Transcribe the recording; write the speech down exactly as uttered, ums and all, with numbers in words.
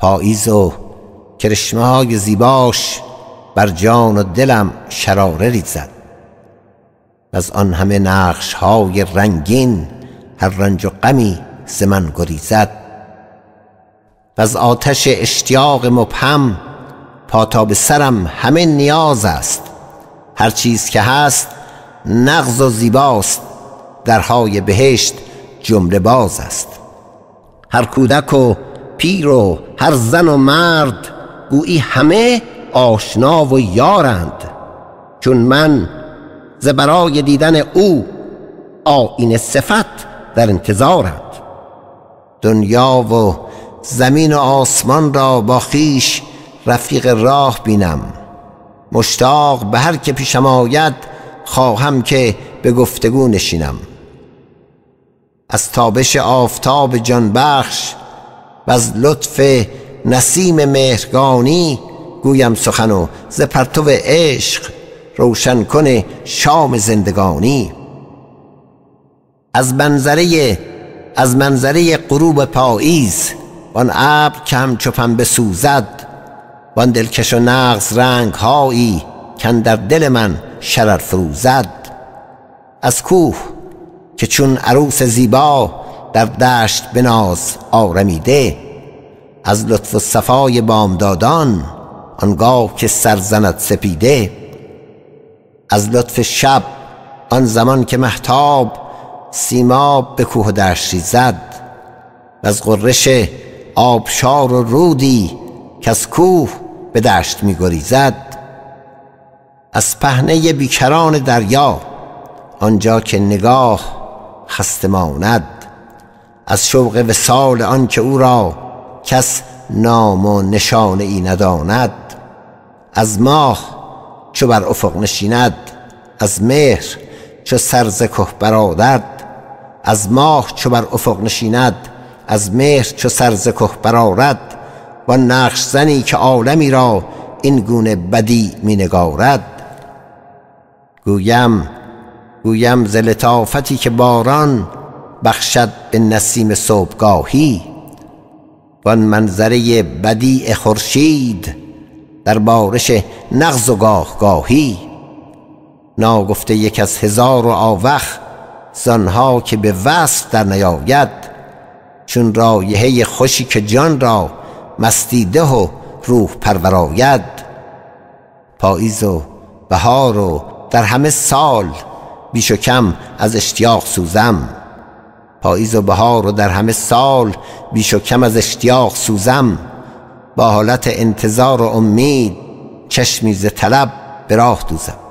پاییز و کرشمه های زیباش بر جان و دلم شراره ریزد. از آن همه نقش های رنگین هر رنج و غمی ز من گریزد. از آتش اشتیاق مبهم پا تا به سرم همه نیاز است. هر چیز که هست نغز و زیباست، درهای بهشت جمله باز است. هر کودک و پیر و هر زن و مرد گویی همه آشنا و یارند. چون من ز برای دیدن او آیین صفت در انتظارند. دنیا و زمین و آسمان را با خویش رفیق راه بینم. مشتاق به هر که پیشم آید خواهم که به گفتگو نشینم. از تابش آفتاب جانبخش و از لطف نسیم مهرگانی گویم سخن و ز پرتو عشق روشن کن شام زندگانی. از منظره از منظره غروب پاییز وان ابر که همچو پنبه سوزد، وان دلکش و نغز رنگ هایی کاندر دل من شرر فروزد. از کوه که چون عروس زیبا در دشت بناز آرمیده، از لطف و صفای بامدادان آنگاه که سر زند سپیده. از لطف شب آن زمان که مهتاب سیماب به کوه و دشت ریزد، و از غرش آبشار و رودی که از کوه به دشت می گریزد. از پهنه بیکران دریا آنجا که نگاه خسته ماند، از شوق وصال آن که او را کس نام و نشانه ای نداند. از ماه چو بر افق نشیند، از مهر چو سر ز که برآرد. از ماه چو بر افق نشیند، از مهر چو سر ز که برآرد. و نقش زنی که عالمی را این گونه بدیع می نگارد. گویم گویم ز لطافتی که باران بخشد به نسیم صبحگاهی، وان منظره بدیع خورشید در بارش نغز و گاه گاهی. ناگفته یک از هزار و آوخ زانها که به وصف در نیاید، چون رایحه خوشی که جان را مستیده و روح پرورآید. پاییز و بهار و در همه سال بیش و کم از اشتیاق سوزم. پاییز و بهار و در همه سال بیش و کم از اشتیاق سوزم. با حالت انتظار و امید چشمی ز طلب به راه دوزم.